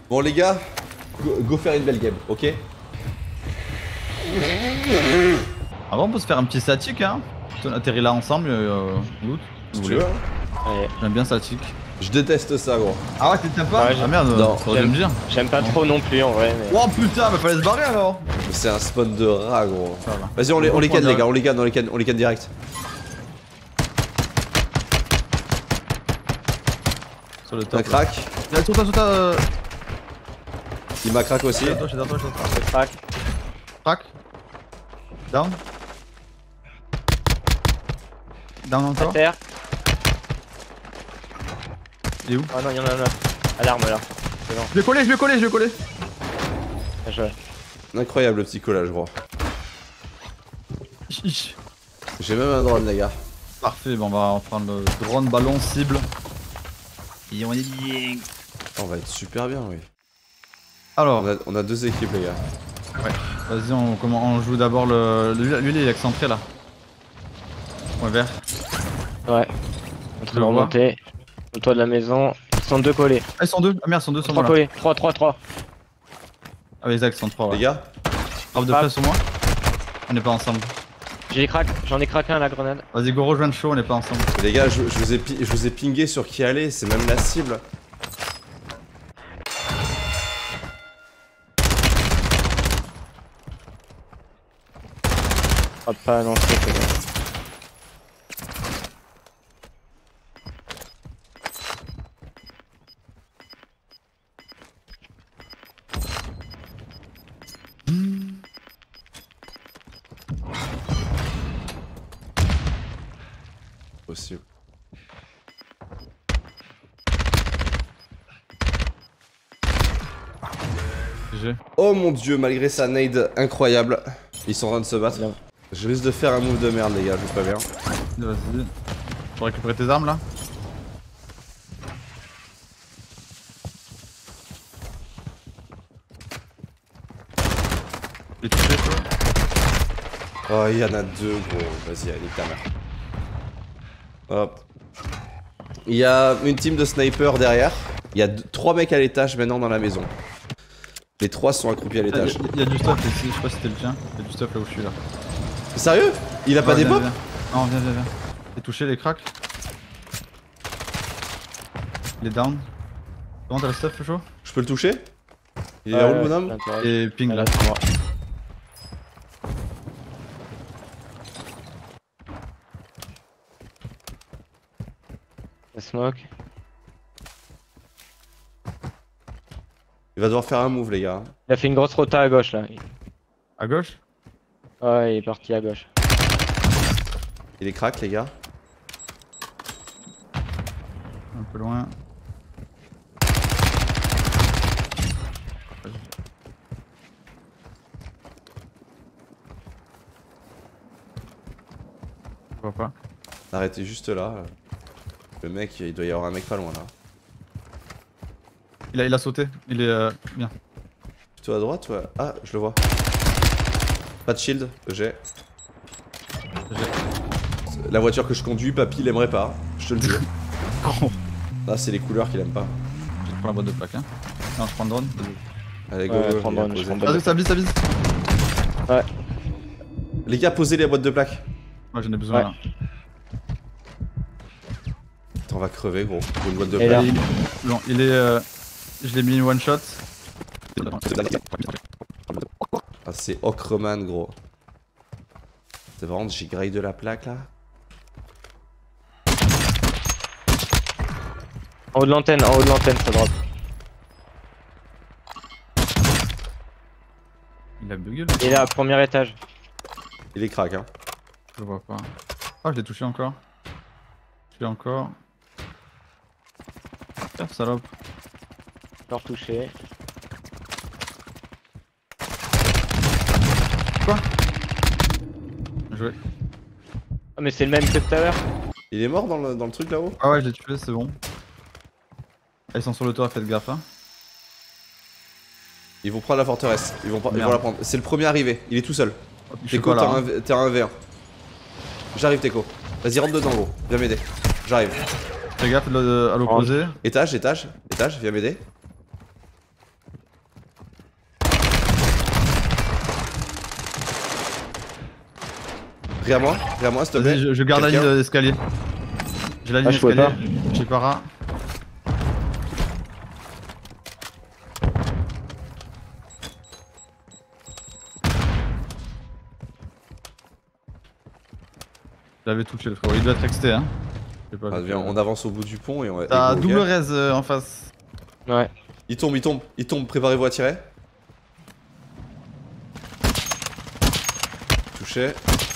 Bon les gars, go faire une belle game, ok? Avant on peut se faire un petit statique hein. On atterrit là ensemble, loot. Si tu veux. Allez. J'aime bien statique. Je déteste ça gros. Ah ouais t'aimes pas? Ouais, Ah merde, non, t'aurais dû me dire. J'aime pas trop non plus en vrai. Mais... Oh putain, mais fallait se barrer alors. C'est un spawn de rat gros. Ça va. Vas-y on les canne les gars, on les canne direct. Sur le Un top. crack. Là, sur toi. Il m'a crack aussi. Je suis derrière toi. C'est crack. Crack. Down. Down À encore. terre. Il est où? Oh non, y'en a un là. À l'arme là. C'est bon. Je l'ai collé. Bien joué. Incroyable le petit collage gros. Chiche. J'ai même un drone les gars. Parfait, bon on va prendre le drone ballon cible. Et on est bien. On va être super bien oui. Alors, On a deux équipes les gars. ouais. Vas-y, on joue d'abord le. Lui il est excentré là. Ouais, vert. Ouais. En train de remonter. Au toit de la maison. Ils sont deux collés. Ah, ils sont deux. Ah merde, ils sont deux sur moi 3 là. collés. 3. Ah, oui, exact, ils sont trois. Ouais. Les gars, Frappe de près sur moi. On est pas ensemble. J'en ai craqué un à la grenade. Vas-y, go rejoindre chaud, on est pas ensemble. les gars, je vous ai pingé sur qui aller, c'est même la cible. Oh, pas lancer, c'est bon. Possible. GG. Oh mon dieu, malgré sa nade incroyable, ils sont en train de se battre. Bien. Je risque de faire un move de merde les gars, je vous préviens. Vas-y. Faut récupérer tes armes là. Il est touché toi. Oh, il y en a deux gros, vas-y, allez, nique ta mère. Hop. Il y a une team de snipers derrière. Il y a trois mecs à l'étage maintenant dans la maison. Les trois sont accroupis à l'étage. Il y a du stuff ici, je sais pas si c'était le tien. Il y a du stuff là où je suis là. Sérieux? Il a pas des pop? Non, viens. T'es touché les cracks. Il est down. Comment t'as le stuff chaud? Je peux le toucher? Il est où le bonhomme? Et ping là. c'est moi. La smoke. Il va devoir faire un move les gars. Il a fait une grosse rota à gauche là. À gauche? Ouais, il est parti à gauche. Il est crack les gars. Un peu loin. Je vois pas. Arrêtez juste là. Le mec, il doit y avoir un mec pas loin là. Il a sauté. Il est bien. Plutôt à droite ouais. Ah, je le vois. Pas de shield, j'ai. La voiture que je conduis, papy il aimerait pas, je te le dis. Là c'est les couleurs qu'il aime pas. Je prends la boîte de plaque hein. Non, je prends le drone. Allez go, Ouais, go, prends il a drone, je posé. prends Vas-y, ça vise. Ouais. Les gars, posez les boîtes de plaques. Moi j'en ai besoin Ouais. là. Attends, on va crever gros. Pour une boîte de Et là. plaques. Bon, il est. Je l'ai mis one shot. Ah, c'est Ocreman gros. C'est vraiment, j'ai grillé de la plaque là. En haut de l'antenne, ça drop. Il a bugué là. Et là, premier étage. Il est crack hein. Je le vois pas. Ah, je l'ai touché encore. Je l'ai encore. Tiens, salope. Encore touché. Quoi? Joué. Ah, mais c'est le même que tout à l'heure. Il est mort dans le truc là-haut? Ah ouais, je l'ai tué, c'est bon. Ah, ils sont sur le toit, faites gaffe hein. Ils vont prendre la forteresse. Ils vont Merde. la prendre. C'est le premier arrivé. Il est tout seul. Je suis Teco, pas là. Hein. t'as un V1. J'arrive Teco. Vas-y rentre dedans gros. Viens m'aider. J'arrive. Fais gaffe à l'opposé. Étage, viens m'aider. Viens à moi s'il te plaît. Vas-y, je garde la ligne d'escalier. J'ai la ligne je pouvais d'escalier. pas. J'ai para. Je l'avais touché le frérot, il doit être exté hein. Ah, viens, on avance au bout du pont et on va. T'as go, double ok. raise en face. Ouais. Il tombe, préparez-vous à tirer. Touché.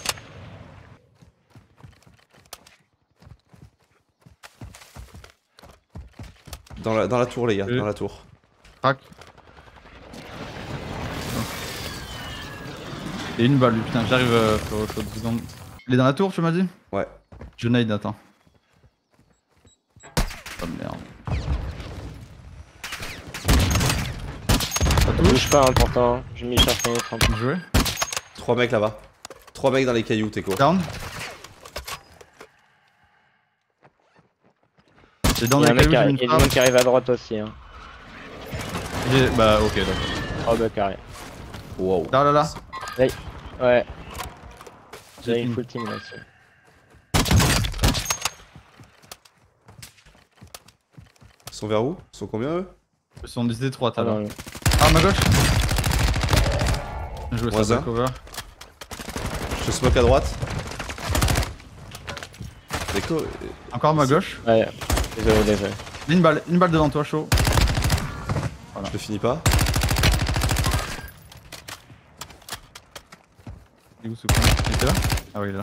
Dans la tour les gars, dans la tour. Crac. Et une balle lui, putain, j'arrive frérot, faut 10 secondes. Il est dans la tour tu m'as dit? Ouais. Je nade, attends. Oh merde. Ça Ça touche? bouge pas, hein, pourtant. J'ai mis chercher 30. Bien joué. 3 mecs là-bas. 3 mecs dans les cailloux, Teco. Down. Et dans Il y a les un mec cailloux, qui j'ai une arrive. Il y a du frappe. monde qui arrive à droite aussi. Hein. Bah ok d'accord. 3 bugs carré. Wow. Là là là. Ouais. J'ai J'ai une une. full team là-dessus. Ils sont vers où? Ils sont combien eux? Ils sont 10 3 Ah, t'as non, là. non. Ah ma gauche. Bien joué Moins ça un. cover. Je te smoke à droite. Teco. Encore ma gauche. Ouais. Désolé. Une balle devant toi chaud. Je le finis pas. Il est où ce con? Il était là? Ah oui il est là.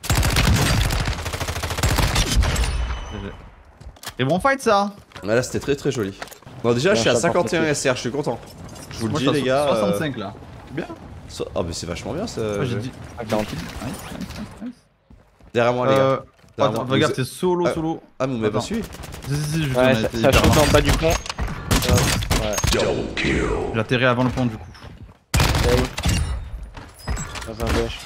GG. Et bon fight ça. Ouais, là c'était très joli. Bon déjà je suis à 51 SR, je suis content. Je vous le Moi, dis je suis les à gars. 65 là. Bien. Ah mais c'est vachement bien ça. Moi j'ai dit. Ah, 40. Nice. Derrière moi les gars. Derrière Attends, moi. regarde Vous- t'es solo Ah. solo. Ah mais vous m'avez pas Attends. suivi. Si je Ouais, ça shoot en bas du pont. Ouais. J'atterris avant le pont du coup. Dans un bush.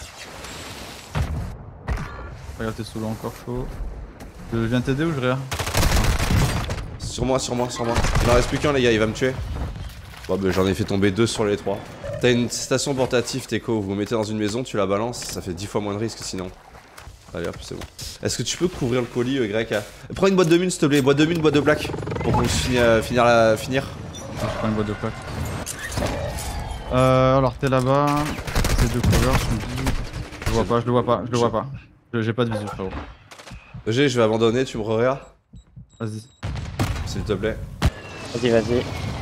Regarde t'es solo encore chaud. Je viens t'aider ou je regarde? Sur moi. Il en reste plus qu'un les gars, il va me tuer. Bon bah j'en ai fait tomber 2 sur les 3. T'as une station portative Teco, vous mettez dans une maison, tu la balances, ça fait 10 fois moins de risque sinon. Allez hop, c'est bon. Est-ce que tu peux couvrir le colis grec? Prends une boîte de mine s'il te plaît, boîte de mine, boîte de plaques. Pour qu'on puisse finir. Je prends une boîte de plaques. Alors t'es là-bas. C'est deux cover, je me dis. Je le vois pas. J'ai pas de visu frérot. EG, je vais abandonner, tu me regardes Vas-y. s'il te plaît. Vas-y.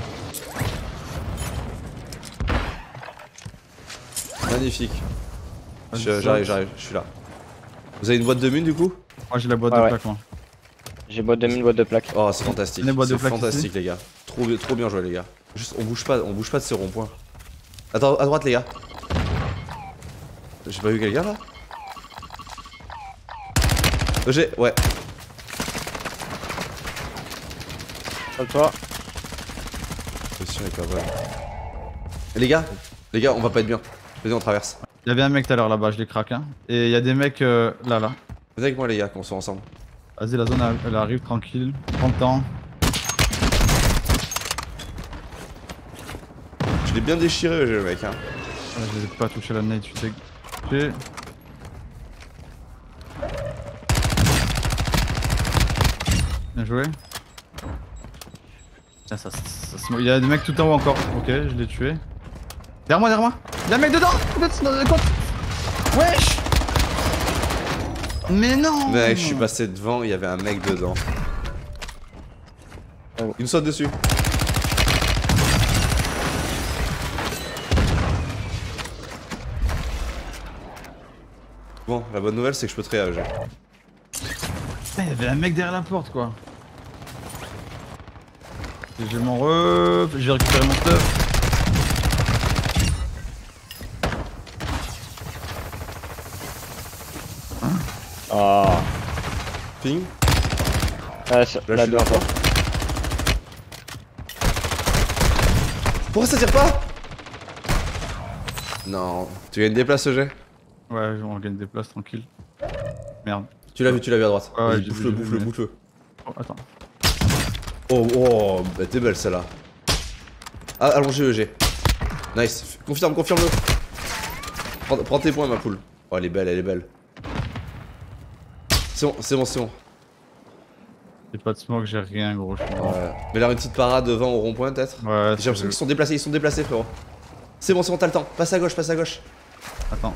Magnifique. Vas-y, J'arrive, je suis là. Vous avez une boîte de mine du coup? Moi j'ai la boîte Ouais, de ouais. plaques moi. J'ai boîte de mine, boîte de plaque. Oh c'est fantastique. Les boîtes de C'est plaques fantastique ici. les gars. Trop bien joué les gars. Juste on bouge pas de ces ronds-points. Attends, à droite les gars. J'ai pas vu quelqu'un là? Ouais. Sur toi. Position est pas bonne. Les gars, on va pas être bien. Vas-y, on traverse. Il y avait un mec tout à l'heure là-bas, je l'ai craqué. Hein. Et il y a des mecs là. Venez avec moi les gars, qu'on soit ensemble. Vas-y, la zone elle arrive tranquille. Prends le temps. Je l'ai bien déchiré le mec hein. Ouais, je les ai pas touché la nade, je suis dégoûté. Bien joué. Tiens, il y a des mecs tout en haut encore. Ok, je l'ai tué. Derrière moi. Il y a un mec dedans. Wesh. Mais non. Mec, je suis passé devant, il y avait un mec dedans. Oh. Il nous saute dessus. Bon, la bonne nouvelle c'est que je peux te réagir. Putain, il y avait un mec derrière la porte quoi. J'ai mon je vais récupérer mon stuff. Oh. Ping. La Là, je deux suis là. encore. Pourquoi ça tire pas? Non. Tu gagnes des places, EG? Ouais, on gagne des places tranquille. Merde. Tu l'as vu à droite. Ouais, Vas-y, j'ai bouffe-le, vu, bouffe-le, j'ai vu. bouffe-le. Oh, attends. Oh, bah t'es belle celle-là. Ah, allongé EG. Nice. Confirme-le. Prends tes points, ma poule. Oh, elle est belle. C'est bon, c'est bon, c'est bon. J'ai pas de smoke, j'ai rien gros. Ouais. Mais là, une petite parade devant au rond-point peut-être. Ouais, J'ai l'impression qu'ils sont déplacés frérot. C'est bon, t'as le temps. Passe à gauche, passe à gauche. Attends.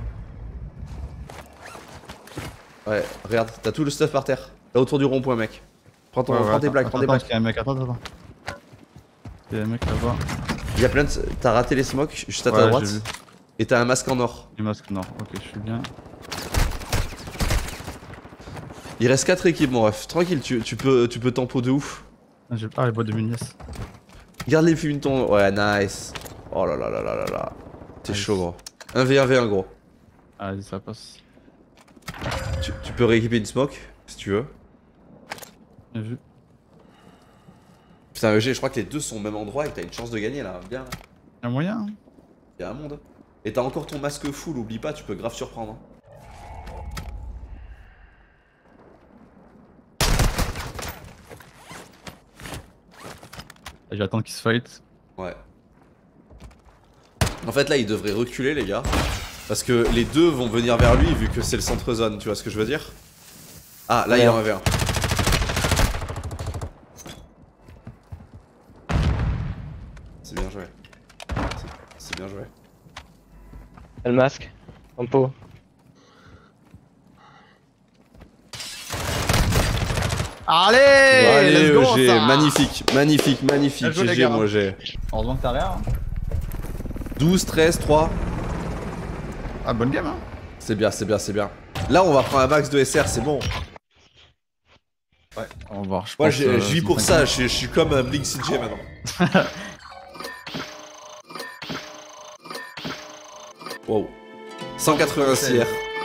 Ouais, regarde, t'as tout le stuff par terre. Là autour du rond-point, mec. Prends tes plaques, prends tes plaques. Il y a un mec, attends. Il y a un mec là-bas. Il y a plein de. T'as raté les smokes juste à ta droite. Et t'as un masque en or. Du masque nord, ok, je suis bien. Il reste 4 équipes, mon ref. Tranquille, tu peux tempo de ouf. Ah, les boîtes de munitions. Garde les fumes ton. Ouais, nice. Oh là là là là là là. T'es chaud, gros. 1v1v1, gros. Ah, vas-y, ça passe. Tu peux rééquiper une smoke, si tu veux. Bien vu. Putain, EG, je crois que les deux sont au même endroit et que t'as une chance de gagner là. Bien. Y'a moyen hein. Y'a un monde. Et t'as encore ton masque full, oublie pas, tu peux grave surprendre. J'attends qu'ils se fight. Ouais. En fait là il devrait reculer les gars. Parce que les deux vont venir vers lui vu que c'est le centre zone, tu vois ce que je veux dire? Ah là il est en 1v1. C'est bien joué. C'est bien joué. Le masque. Tempo. Allez, let's go, EG, ça. magnifique. Bien joué, les GG gars. moi j'ai. Heureusement que t'as rien. Hein. 12, 13, 3. Ah, bonne game hein. C'est bien. Là on va prendre un max de SR, c'est bon. Ouais, on va voir. Moi je vis pour ça, je suis comme Blink CJ maintenant. Wow. 186 R.